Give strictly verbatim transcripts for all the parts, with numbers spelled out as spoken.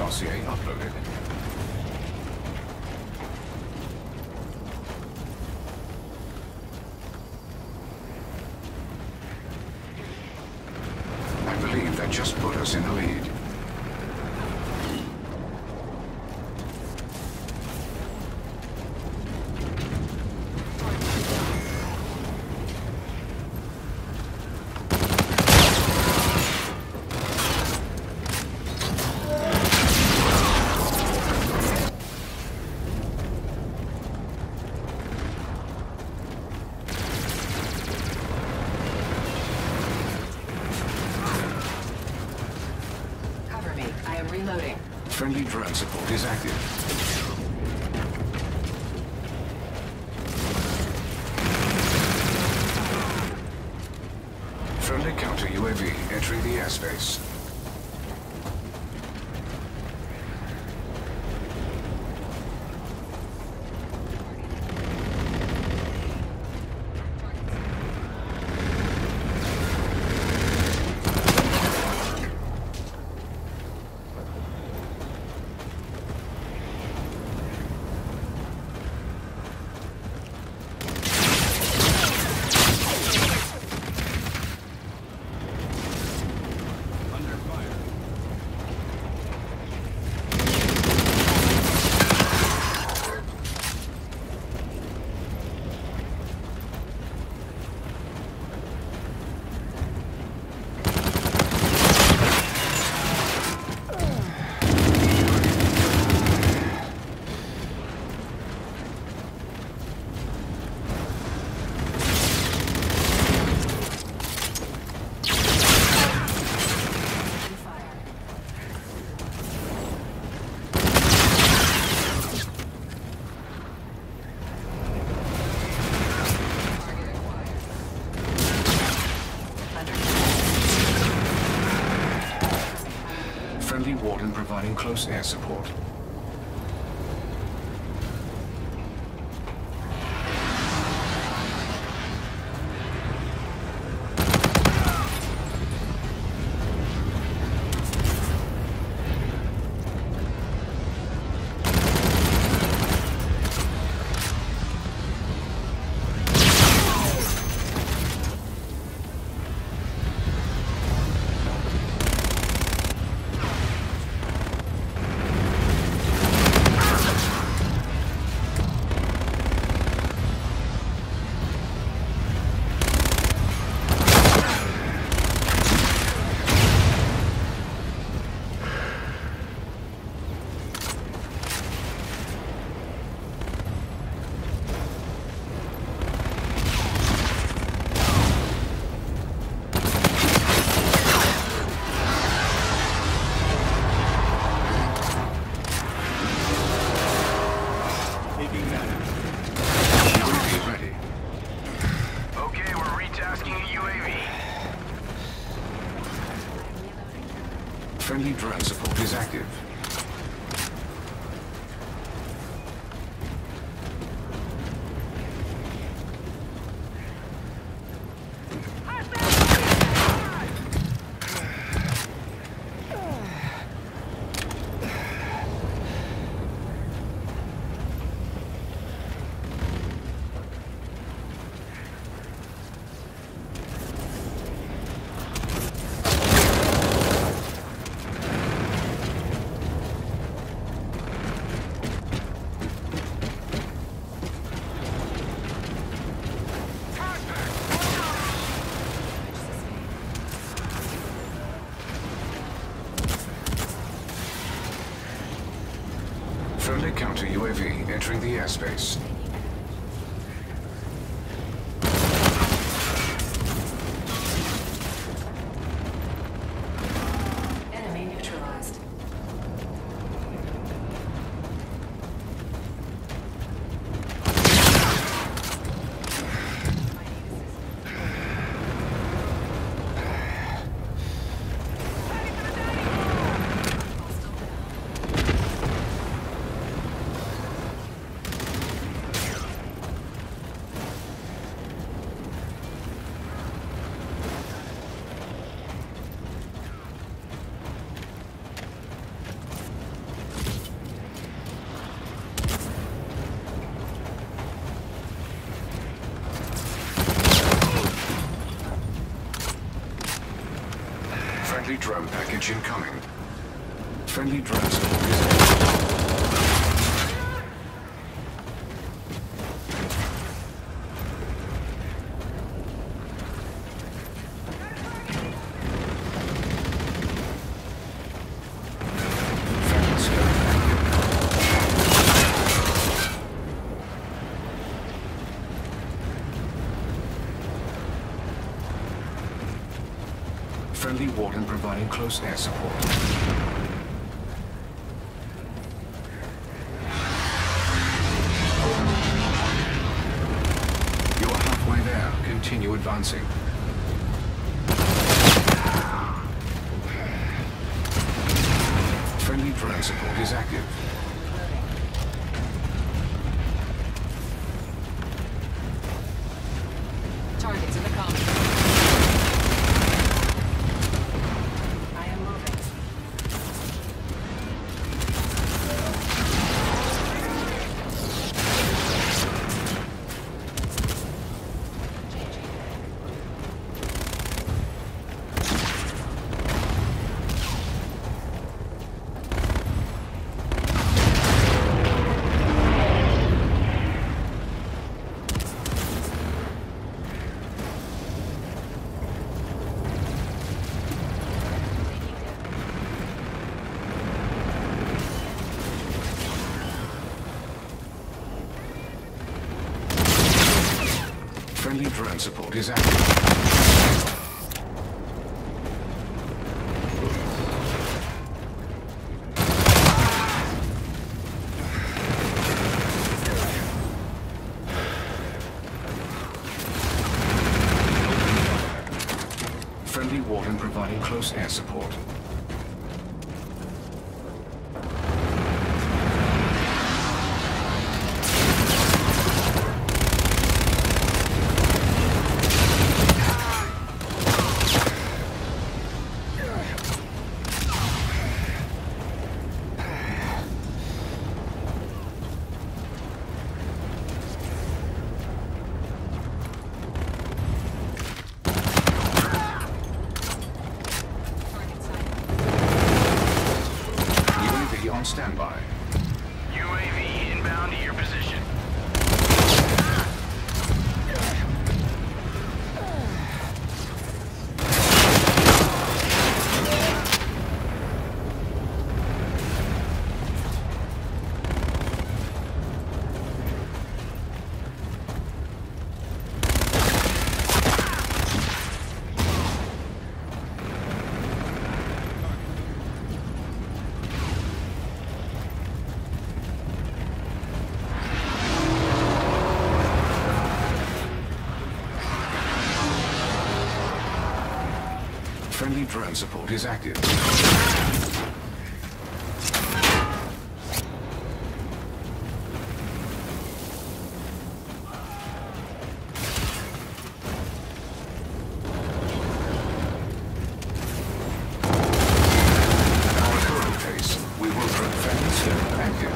Dossier uploaded. I believe that just put us in the lead. Reloading. Friendly drone support is active. Friendly counter U A V entering the airspace. Friendly Warden providing close air support. Friendly drone support is active. Friendly counter U A V entering the airspace. Enemy neutralized. Friendly drone package incoming. Friendly drone support is active. Friendly scope active. Friendly Warden providing close air support. You are halfway there. Continue advancing. Friendly drone support is active. Targets in the comms. I am moving. Friendly drone support is active. Friendly Warden providing close air support. On standby. U A V inbound to your position. Friendly drone support is active. At our current pace, we will prevent friendly scope active.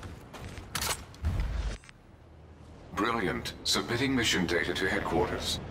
Brilliant. Submitting mission data to headquarters.